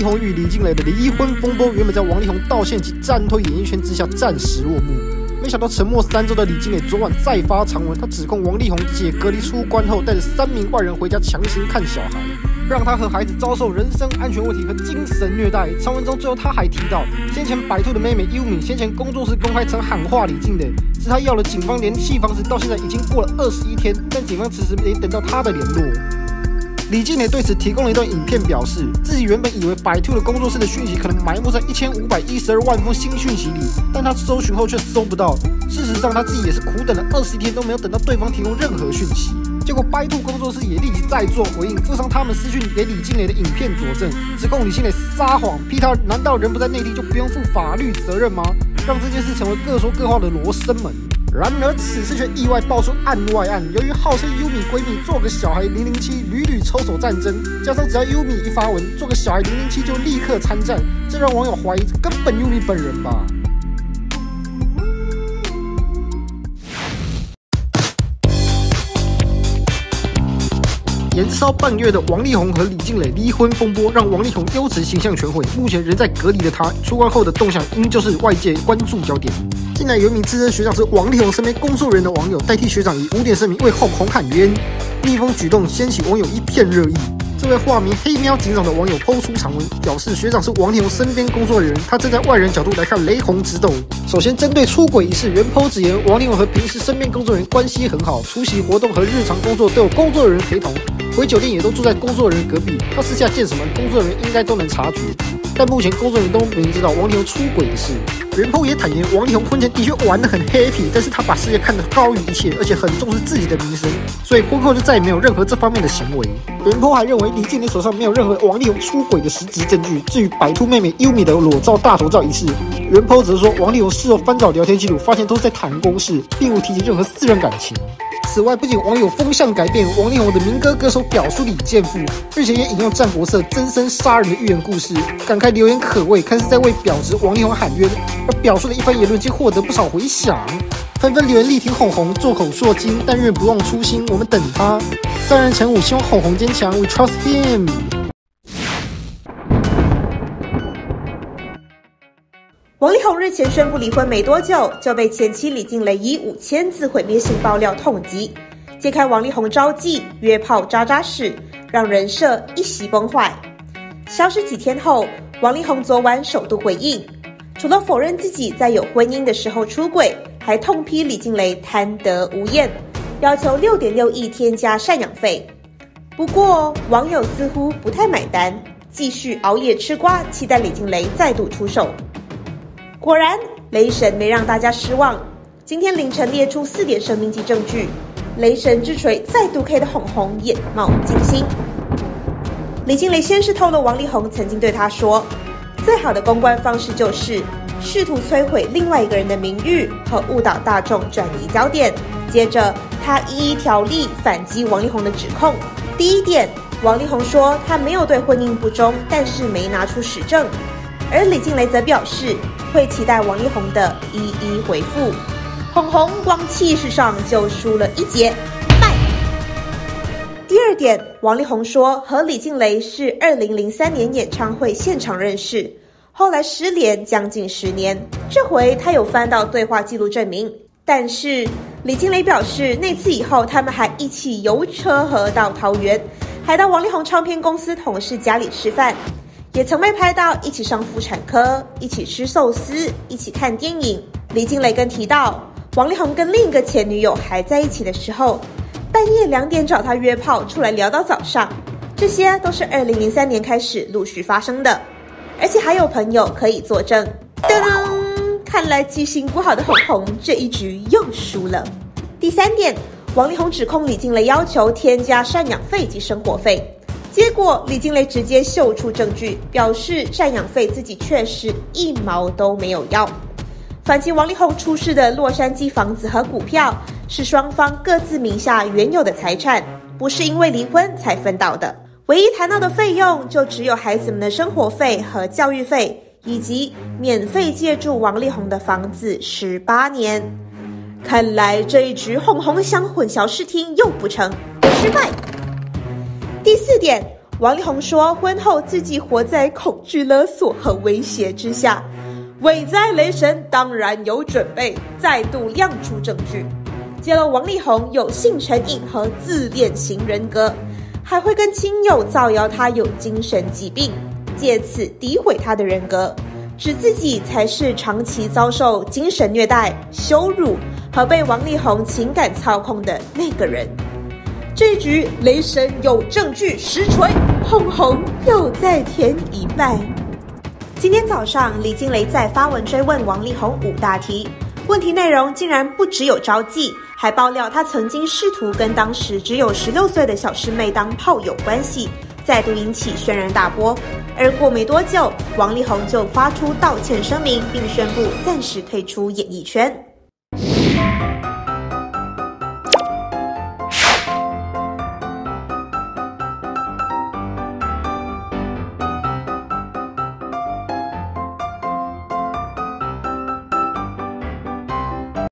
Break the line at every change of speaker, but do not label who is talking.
力宏与李静蕾的离婚风波原本在王力宏道歉及暂退演艺圈之下暂时落幕，没想到沉默3周的李静蕾昨晚再发长文，她指控王力宏解隔离出关后带着3名外人回家强行看小孩，让他和孩子遭受人身安全问题和精神虐待。长文中最后他还提到，先前白兔的妹妹优敏先前工作室公开曾喊话李静蕾，是他要了警方联系方式，到现在已经过了21天，但警方迟迟没等到他的联络。李静蕾对此提供了一段影片，表示自己原本以为白兔的工作室的讯息可能埋没在1512万封新讯息里，但他搜寻后却搜不到。事实上，他自己也是苦等了21天都没有等到对方提供任何讯息。结果白兔工作室也立即再做回应，附上他们私讯给李静蕾的影片佐证，指控李静蕾撒谎，逼他难道人不在内地就不用负法律责任吗？让这件事成为各说各话的罗生门。然而此事却意外爆出案外案，由于号称优米闺蜜做个小孩007屡屡抽手战争，加上只要优米一发文，做个小孩007就立刻参战，这让网友怀疑根本优米本人吧。延烧半月的王力宏和李静蕾离婚风波，让王力宏优质形象全毁。目前仍在隔离的他，出关后的动向应就是外界关注焦点。近来有一名自称学长是王力宏身边工作人员的网友，代替学长以5点声明为红红喊冤，逆风举动掀起网友一片热议。这位化名黑喵警长的网友抛出长文，表示学长是王力宏身边工作人员，他站在外人角度来看雷洪之斗。首先针对出轨一事，原 po 直言王力宏和平时身边工作人员关系很好，出席活动和日常工作都有工作人员陪同，回酒店也都住在工作人员隔壁，他私下见什么工作人员应该都能察觉。但目前工作人员都明知道王力宏出轨的事。原 po 也坦言，王力宏婚前的确玩得很 happy， 但是他把事业看得高于一切，而且很重视自己的名声，所以婚后就再也没有任何这方面的行为。原 po 还认为李静蕾手上没有任何王力宏出轨的实质证据。至于白兔妹妹优米的裸照大头照一事，原 po 只是说王力宏事后翻找聊天记录，发现都是在谈公事，并无提及任何私人感情。此外，不仅网友风向改变，王力宏的民歌歌手表叔李健富日前也引用战国策真身杀人的寓言故事，感慨留言可谓看似在为表侄王力宏喊冤，而表叔的一番言论竟获得不少回响，纷纷留言力挺红红，做口铄金，但愿不忘初心，我们等他。3人成虎，希望红红坚强 ，We trust him。
王力宏日前宣布离婚没多久，就被前妻李静蕾以5000字毁灭性爆料痛击，揭开王力宏招妓、约炮、渣渣史，让人设一袭崩坏。消失几天后，王力宏昨晚首度回应，除了否认自己在有婚姻的时候出轨，还痛批李静蕾贪得无厌，要求6.6亿添加赡养费。不过网友似乎不太买单，继续熬夜吃瓜，期待李静蕾再度出手。果然，雷神没让大家失望。今天凌晨列出4点声明及证据，雷神之锤再度 K 的红红眼冒金星。李静蕾先是透露王力宏曾经对她说，最好的公关方式就是试图摧毁另外一个人的名誉和误导大众转移焦点。接着，他一一条例反击王力宏的指控。第1点，王力宏说他没有对婚姻不忠，但是没拿出实证。而李静蕾则表示会期待王力宏的一一回复。红红光气势上就输了一截，败。第2点，王力宏说和李静蕾是2003年演唱会现场认识，后来失联将近10年，这回他有翻到对话记录证明。但是李静蕾表示，那次以后他们还一起游车河到桃园，还到王力宏唱片公司同事家里吃饭，也曾被拍到一起上妇产科，一起吃寿司，一起看电影。李静蕾更提到，王力宏跟另一个前女友还在一起的时候，半夜2点找他约炮，出来聊到早上。这些都是2003年开始陆续发生的，而且还有朋友可以作证。噔噔，看来记性不好的红红这一局又输了。第3点，王力宏指控李静蕾要求添加赡养费及生活费。结果李静蕾直接秀出证据，表示赡养费自己确实1毛都没有要。反击王力宏出示的洛杉矶房子和股票是双方各自名下原有的财产，不是因为离婚才分到的。唯一谈到的费用就只有孩子们的生活费和教育费，以及免费借住王力宏的房子18年。看来这一局红红想混淆视听又不成，失败。第4点， 王力宏说，婚后自己活在恐惧勒索和威胁之下。伟哉雷神当然有准备，再度亮出证据，揭露王力宏有性成瘾和自恋型人格，还会跟亲友造谣他有精神疾病，借此诋毁他的人格，指自己才是长期遭受精神虐待、羞辱和被王力宏情感操控的那个人。这一局雷神有证据实锤，红红又再添一败。今天早上，李静蕾在发文追问王力宏5大题，问题内容竟然不只有招妓，还爆料他曾经试图跟当时只有16岁的小师妹当炮友关系，再度引起轩然大波。而过没多久，王力宏就发出道歉声明，并宣布暂时退出演艺圈。